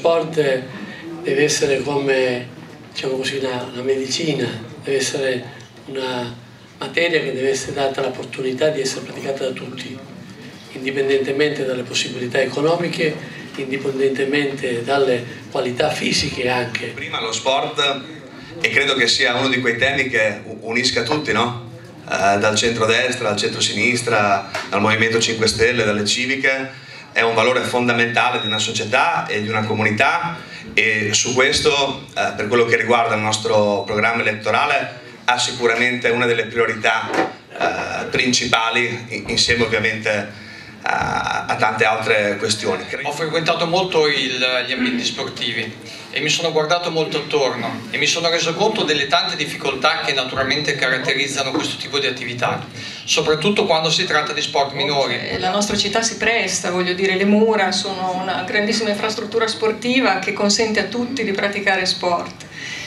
sport deve essere come, diciamo così, una medicina, deve essere una materia che deve essere data l'opportunità di essere praticata da tutti, indipendentemente dalle possibilità economiche, indipendentemente dalle qualità fisiche anche. Prima lo sport, e credo che sia uno di quei temi che unisca tutti, no? Dal centro-destra al centro-sinistra, dal Movimento 5 Stelle, dalle civiche, è un valore fondamentale di una società e di una comunità, e su questo, per quello che riguarda il nostro programma elettorale, ha sicuramente una delle priorità principali, insieme ovviamente a tante altre questioni. Ho frequentato molto gli ambienti sportivi e mi sono guardato molto attorno e mi sono reso conto delle tante difficoltà che naturalmente caratterizzano questo tipo di attività, soprattutto quando si tratta di sport minori. La nostra città si presta, voglio dire, le mura sono una grandissima infrastruttura sportiva che consente a tutti di praticare sport.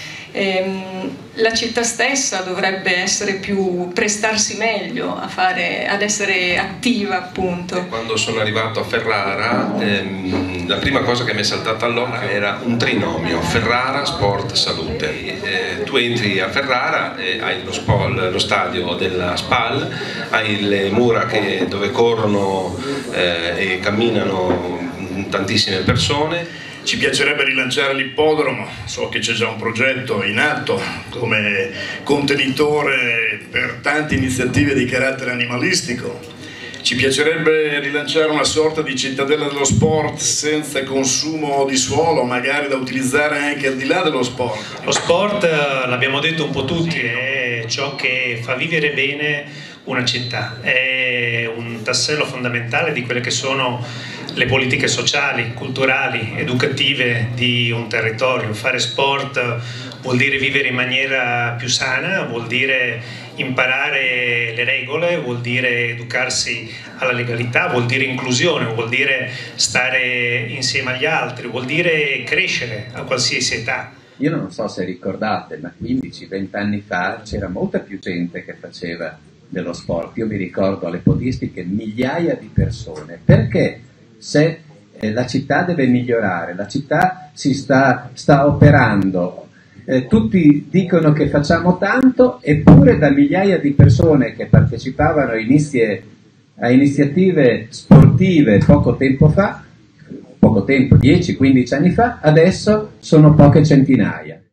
La città stessa dovrebbe prestarsi meglio ad essere attiva, appunto. Quando sono arrivato a Ferrara, la prima cosa che mi è saltata all'occhio era un trinomio: Ferrara, sport, salute. Tu entri a Ferrara e hai lo stadio della SPAL, hai le mura dove corrono e camminano tantissime persone. Ci piacerebbe rilanciare l'ippodromo, so che c'è già un progetto in atto come contenitore per tante iniziative di carattere animalistico. Ci piacerebbe rilanciare una sorta di cittadella dello sport senza consumo di suolo, magari da utilizzare anche al di là dello sport. Lo sport, l'abbiamo detto un po' tutti, è ciò che fa vivere bene una città, è un tassello fondamentale di quelle che sono le politiche sociali, culturali, educative di un territorio. Fare sport vuol dire vivere in maniera più sana, vuol dire imparare le regole, vuol dire educarsi alla legalità, vuol dire inclusione, vuol dire stare insieme agli altri, vuol dire crescere a qualsiasi età. Io non so se ricordate, ma 15-20 anni fa c'era molta più gente che faceva dello sport. Io mi ricordo alle podistiche migliaia di persone. Perché? Se la città deve migliorare, la città si sta operando, tutti dicono che facciamo tanto, eppure da migliaia di persone che partecipavano a iniziative sportive poco tempo fa, 10-15 anni fa, adesso sono poche centinaia.